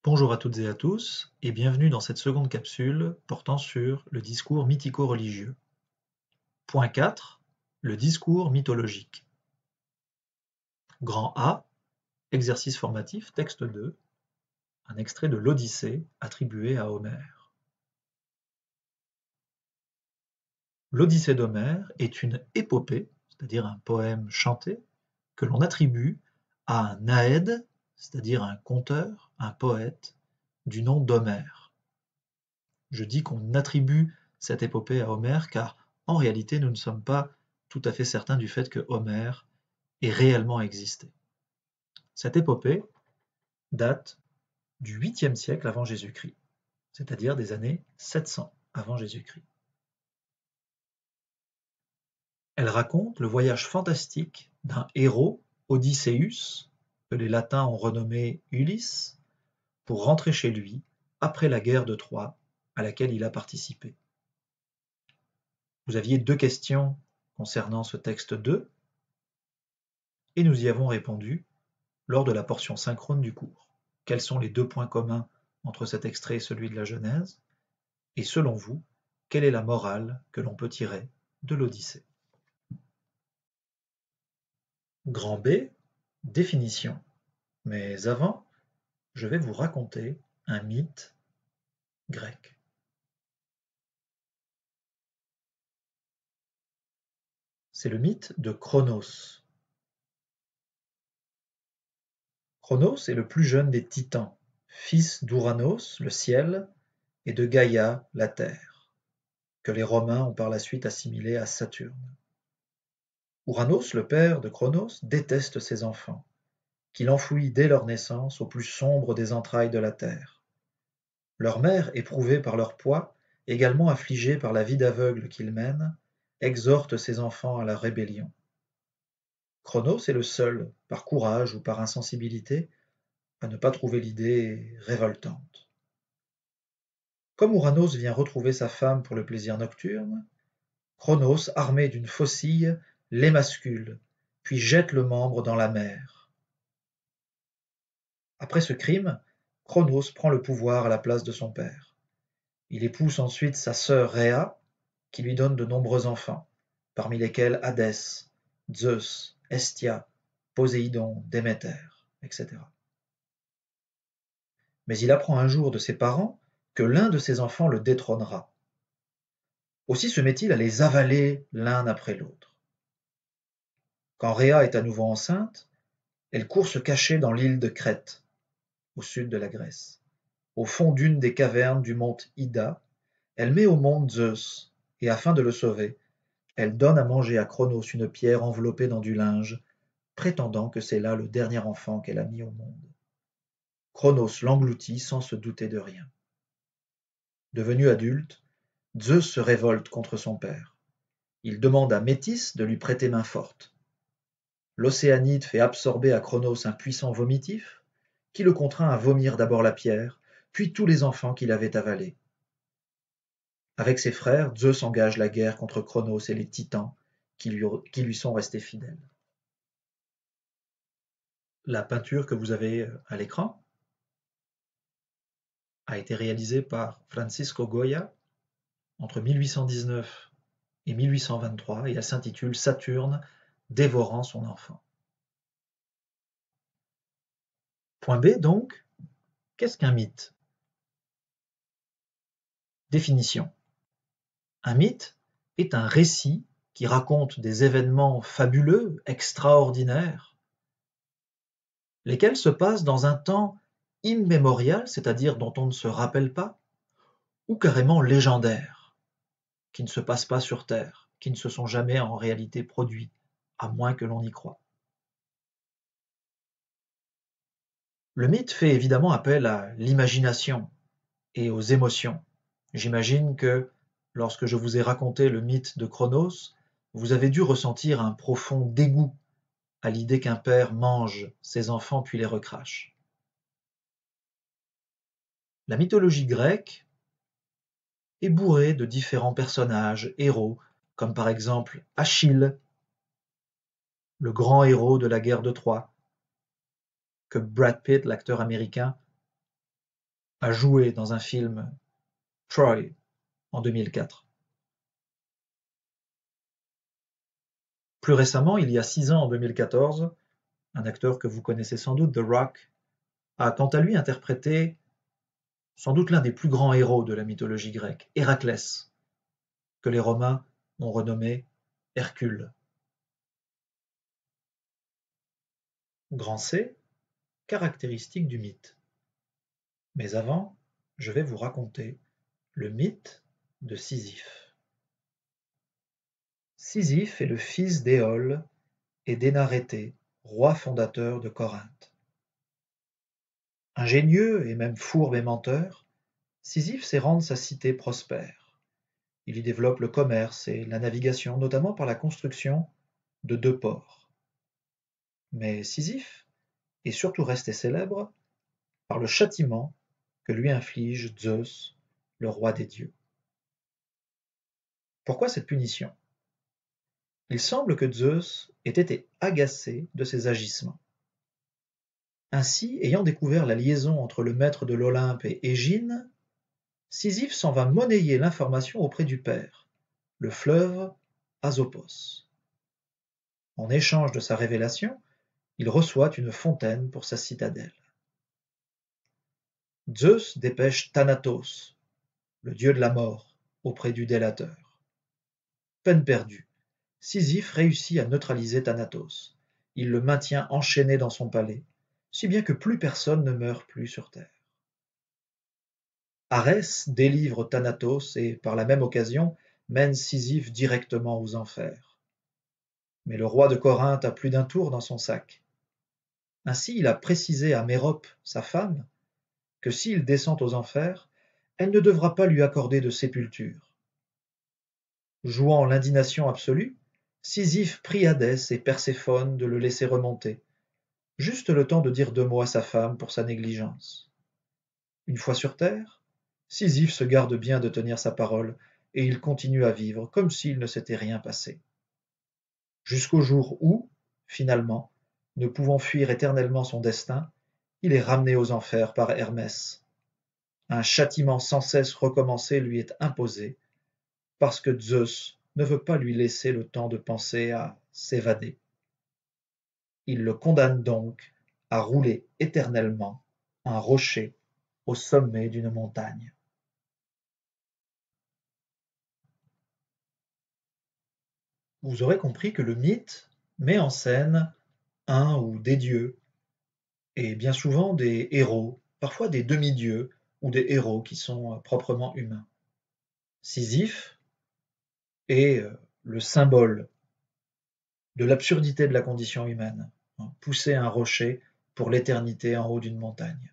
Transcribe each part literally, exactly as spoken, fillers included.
Bonjour à toutes et à tous, et bienvenue dans cette seconde capsule portant sur le discours mythico-religieux. Point quatre. Le discours mythologique. Grand A. Exercice formatif, texte deux. Un extrait de l'Odyssée attribué à Homère. L'Odyssée d'Homère est une épopée, c'est-à-dire un poème chanté, que l'on attribue à un Naède, c'est-à-dire un conteur, un poète, du nom d'Homère. Je dis qu'on attribue cette épopée à Homère car, en réalité, nous ne sommes pas tout à fait certains du fait que Homère ait réellement existé. Cette épopée date du huitième siècle avant Jésus-Christ, c'est-à-dire des années sept cents avant Jésus-Christ. Elle raconte le voyage fantastique d'un héros, Odysseus, que les Latins ont renommé Ulysse, pour rentrer chez lui après la guerre de Troie à laquelle il a participé. Vous aviez deux questions concernant ce texte deux, et nous y avons répondu lors de la portion synchrone du cours. Quels sont les deux points communs entre cet extrait et celui de la Genèse? Et selon vous, quelle est la morale que l'on peut tirer de l'Odyssée? Grand B, définition. Mais avant, je vais vous raconter un mythe grec. C'est le mythe de Cronos. Cronos est le plus jeune des titans, fils d'Ouranos, le ciel, et de Gaïa, la terre, que les Romains ont par la suite assimilé à Saturne. Ouranos, le père de Cronos, déteste ses enfants, qu'il enfouit dès leur naissance au plus sombre des entrailles de la terre. Leur mère, éprouvée par leur poids, également affligée par la vie d'aveugle qu'ils mènent, exhorte ses enfants à la rébellion. Cronos est le seul, par courage ou par insensibilité, à ne pas trouver l'idée révoltante. Comme Ouranos vient retrouver sa femme pour le plaisir nocturne, Cronos, armé d'une faucille, l'émascule, puis jette le membre dans la mer. Après ce crime, Cronos prend le pouvoir à la place de son père. Il épouse ensuite sa sœur Rhéa, qui lui donne de nombreux enfants, parmi lesquels Hadès, Zeus, Hestia, Poséidon, Déméter, et cetera. Mais il apprend un jour de ses parents que l'un de ses enfants le détrônera. Aussi se met-il à les avaler l'un après l'autre. Quand Rhéa est à nouveau enceinte, elle court se cacher dans l'île de Crète, au sud de la Grèce. Au fond d'une des cavernes du mont Ida, elle met au monde Zeus, et afin de le sauver, elle donne à manger à Cronos une pierre enveloppée dans du linge, prétendant que c'est là le dernier enfant qu'elle a mis au monde. Cronos l'engloutit sans se douter de rien. Devenu adulte, Zeus se révolte contre son père. Il demande à Métis de lui prêter main forte. L'Océanide fait absorber à Cronos un puissant vomitif, qui le contraint à vomir d'abord la pierre, puis tous les enfants qu'il avait avalés. Avec ses frères, Zeus engage la guerre contre Cronos et les titans qui lui, qui lui sont restés fidèles. La peinture que vous avez à l'écran a été réalisée par Francisco Goya entre mille huit cent dix-neuf et mille huit cent vingt-trois et elle s'intitule Saturne dévorant son enfant. Point B donc, qu'est-ce qu'un mythe? Définition. Un mythe est un récit qui raconte des événements fabuleux, extraordinaires, lesquels se passent dans un temps immémorial, c'est-à-dire dont on ne se rappelle pas, ou carrément légendaires, qui ne se passent pas sur Terre, qui ne se sont jamais en réalité produits, à moins que l'on y croie. Le mythe fait évidemment appel à l'imagination et aux émotions. J'imagine que, lorsque je vous ai raconté le mythe de Cronos, vous avez dû ressentir un profond dégoût à l'idée qu'un père mange ses enfants puis les recrache. La mythologie grecque est bourrée de différents personnages, héros, comme par exemple Achille, le grand héros de la guerre de Troie, que Brad Pitt, l'acteur américain, a joué dans un film Troy en deux mille quatre. Plus récemment, il y a six ans, en deux mille quatorze, un acteur que vous connaissez sans doute, The Rock, a quant à lui interprété sans doute l'un des plus grands héros de la mythologie grecque, Héraclès, que les Romains ont renommé Hercule. Grand C, caractéristique du mythe. Mais avant, je vais vous raconter le mythe de Sisyphe. Sisyphe est le fils d'Éole et d'Énarété, roi fondateur de Corinthe. Ingénieux et même fourbe et menteur, Sisyphe sait rendre sa cité prospère. Il y développe le commerce et la navigation, notamment par la construction de deux ports. Mais Sisyphe est surtout resté célèbre par le châtiment que lui inflige Zeus, le roi des dieux. Pourquoi cette punition? Il semble que Zeus ait été agacé de ses agissements. Ainsi, ayant découvert la liaison entre le maître de l'Olympe et Égine, Sisyphe s'en va monnayer l'information auprès du père, le fleuve Asopos. En échange de sa révélation, il reçoit une fontaine pour sa citadelle. Zeus dépêche Thanatos, le dieu de la mort, auprès du délateur. Peine perdue, Sisyphe réussit à neutraliser Thanatos. Il le maintient enchaîné dans son palais, si bien que plus personne ne meurt plus sur terre. Arès délivre Thanatos et, par la même occasion, mène Sisyphe directement aux enfers. Mais le roi de Corinthe a plus d'un tour dans son sac. Ainsi, il a précisé à Mérope, sa femme, que s'il descend aux enfers, elle ne devra pas lui accorder de sépulture. Jouant l'indignation absolue, Sisyphe prie Hadès et Perséphone de le laisser remonter, juste le temps de dire deux mots à sa femme pour sa négligence. Une fois sur terre, Sisyphe se garde bien de tenir sa parole et il continue à vivre comme s'il ne s'était rien passé. Jusqu'au jour où, finalement, ne pouvant fuir éternellement son destin, il est ramené aux enfers par Hermès. Un châtiment sans cesse recommencé lui est imposé, parce que Zeus ne veut pas lui laisser le temps de penser à s'évader. Il le condamne donc à rouler éternellement un rocher au sommet d'une montagne. Vous aurez compris que le mythe met en scène un ou des dieux, et bien souvent des héros, parfois des demi-dieux ou des héros qui sont proprement humains. Sisyphe est le symbole de l'absurdité de la condition humaine, pousser un rocher pour l'éternité en haut d'une montagne.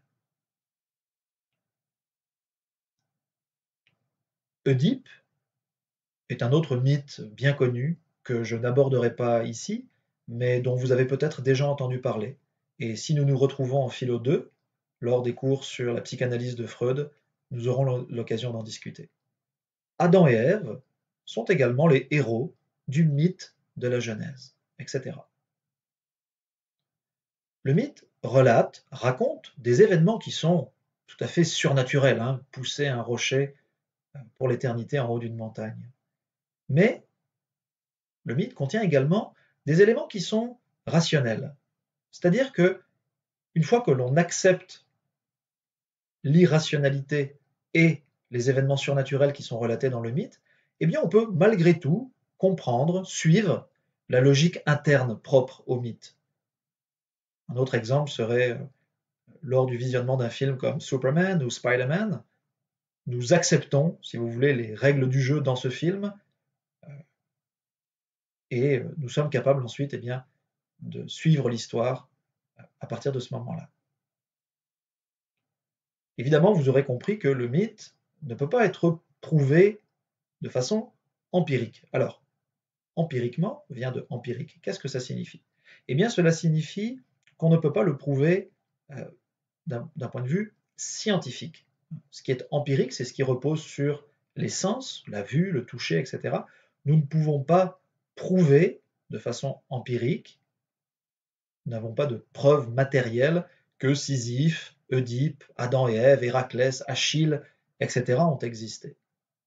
Oedipe est un autre mythe bien connu que je n'aborderai pas ici, mais dont vous avez peut-être déjà entendu parler. Et si nous nous retrouvons en philo deux, lors des cours sur la psychanalyse de Freud, nous aurons l'occasion d'en discuter. Adam et Ève sont également les héros du mythe de la Genèse, et cetera. Le mythe relate, raconte des événements qui sont tout à fait surnaturels, hein, pousser un rocher pour l'éternité en haut d'une montagne. Mais le mythe contient également des éléments qui sont rationnels. C'est-à-dire que, une fois que l'on accepte l'irrationalité et les événements surnaturels qui sont relatés dans le mythe, eh bien on peut malgré tout comprendre, suivre la logique interne propre au mythe. Un autre exemple serait lors du visionnement d'un film comme Superman ou Spider-Man, nous acceptons, si vous voulez, les règles du jeu dans ce film et nous sommes capables ensuite eh bien, de suivre l'histoire à partir de ce moment-là. Évidemment, vous aurez compris que le mythe ne peut pas être prouvé de façon empirique. Alors, empiriquement vient de empirique. Qu'est-ce que ça signifie? Eh bien, cela signifie qu'on ne peut pas le prouver euh, d'un point de vue scientifique. Ce qui est empirique, c'est ce qui repose sur les sens, la vue, le toucher, et cetera. Nous ne pouvons pas prouver de façon empirique, nous n'avons pas de preuve matérielle que Sisyphe Oedipe, Adam et Ève, Héraclès, Achille, et cetera ont existé.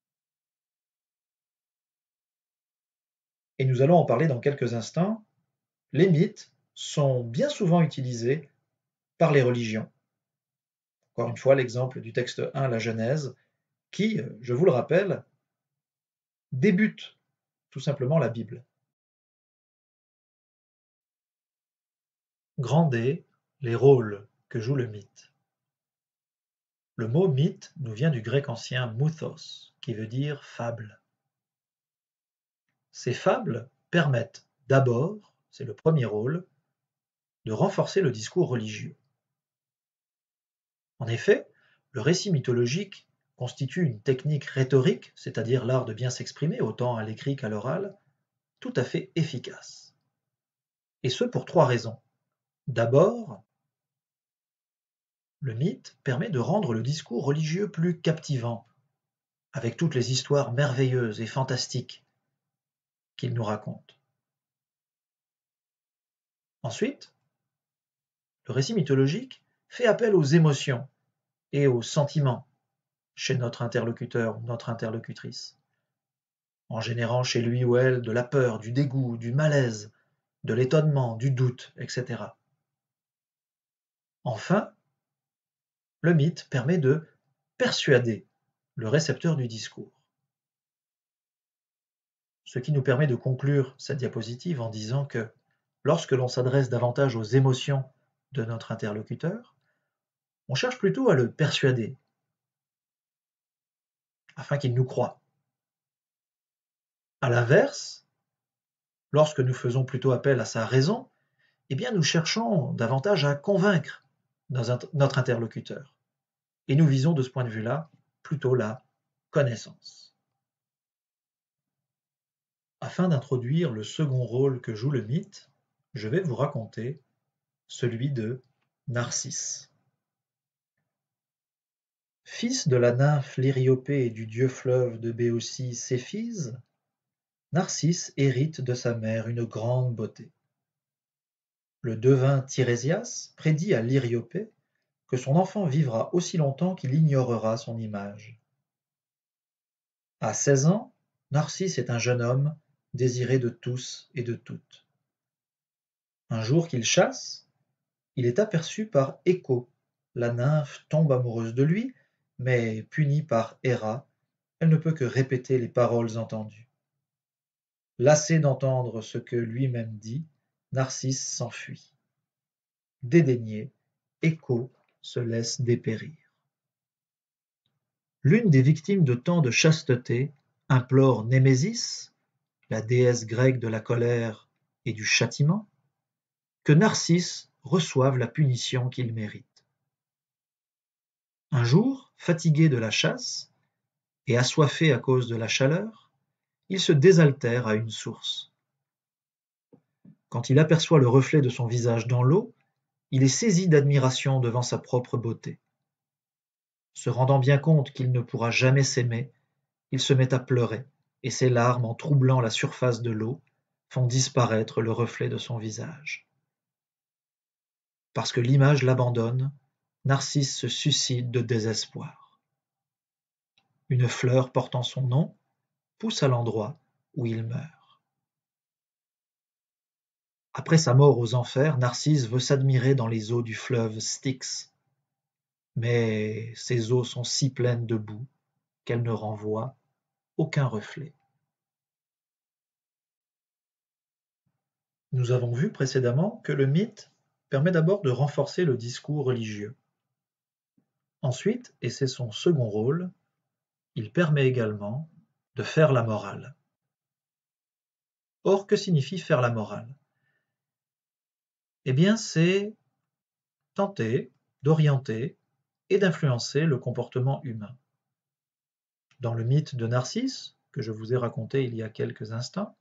Et nous allons en parler dans quelques instants. Les mythes sont bien souvent utilisés par les religions. Encore une fois, l'exemple du texte un, la Genèse, qui, je vous le rappelle, débute tout simplement la Bible. Grand D, les rôles que joue le mythe. Le mot mythe nous vient du grec ancien mythos, qui veut dire fable. Ces fables permettent d'abord, c'est le premier rôle, de renforcer le discours religieux. En effet, le récit mythologique constitue une technique rhétorique, c'est-à-dire l'art de bien s'exprimer autant à l'écrit qu'à l'oral, tout à fait efficace. Et ce pour trois raisons. D'abord, le mythe permet de rendre le discours religieux plus captivant, avec toutes les histoires merveilleuses et fantastiques qu'il nous raconte. Ensuite, le récit mythologique fait appel aux émotions et aux sentiments chez notre interlocuteur ou notre interlocutrice, en générant chez lui ou elle de la peur, du dégoût, du malaise, de l'étonnement, du doute, et cetera. Enfin, le mythe permet de persuader le récepteur du discours. Ce qui nous permet de conclure cette diapositive en disant que lorsque l'on s'adresse davantage aux émotions de notre interlocuteur, on cherche plutôt à le persuader, afin qu'il nous croie. À l'inverse, lorsque nous faisons plutôt appel à sa raison, eh bien nous cherchons davantage à convaincre notre interlocuteur. Et nous visons de ce point de vue-là plutôt la connaissance. Afin d'introduire le second rôle que joue le mythe, je vais vous raconter celui de Narcisse. Fils de la nymphe Lériopée et du dieu fleuve de Béotie Céphise, Narcisse hérite de sa mère une grande beauté. Le devin Tirésias prédit à Lériopée que son enfant vivra aussi longtemps qu'il ignorera son image. À seize ans, Narcisse est un jeune homme désiré de tous et de toutes. Un jour qu'il chasse, il est aperçu par Écho. La nymphe tombe amoureuse de lui, mais punie par Héra, elle ne peut que répéter les paroles entendues. Lassé d'entendre ce que lui-même dit, Narcisse s'enfuit. Dédaigné, Écho se laisse dépérir. L'une des victimes de tant de chasteté implore Némésis, la déesse grecque de la colère et du châtiment, que Narcisse reçoive la punition qu'il mérite. Un jour, fatigué de la chasse et assoiffé à cause de la chaleur, il se désaltère à une source. Quand il aperçoit le reflet de son visage dans l'eau, il est saisi d'admiration devant sa propre beauté. Se rendant bien compte qu'il ne pourra jamais s'aimer, il se met à pleurer, et ses larmes, en troublant la surface de l'eau, font disparaître le reflet de son visage. Parce que l'image l'abandonne, Narcisse se suicide de désespoir. Une fleur portant son nom pousse à l'endroit où il meurt. Après sa mort aux enfers, Narcisse veut s'admirer dans les eaux du fleuve Styx. Mais ces eaux sont si pleines de boue qu'elles ne renvoient aucun reflet. Nous avons vu précédemment que le mythe permet d'abord de renforcer le discours religieux. Ensuite, et c'est son second rôle, il permet également de faire la morale. Or, que signifie faire la morale? Eh bien, c'est tenter d'orienter et d'influencer le comportement humain. Dans le mythe de Narcisse, que je vous ai raconté il y a quelques instants,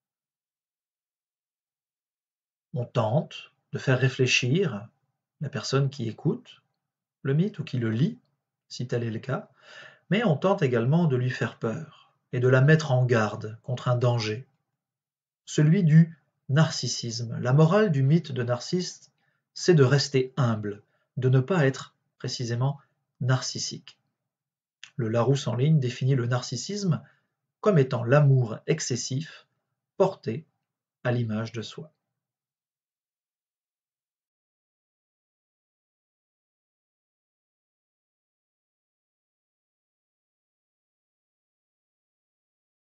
on tente de faire réfléchir la personne qui écoute le mythe ou qui le lit, si tel est le cas, mais on tente également de lui faire peur et de la mettre en garde contre un danger, celui du narcissisme. La morale du mythe de Narcisse, c'est de rester humble, de ne pas être précisément narcissique. Le Larousse en ligne définit le narcissisme comme étant l'amour excessif porté à l'image de soi.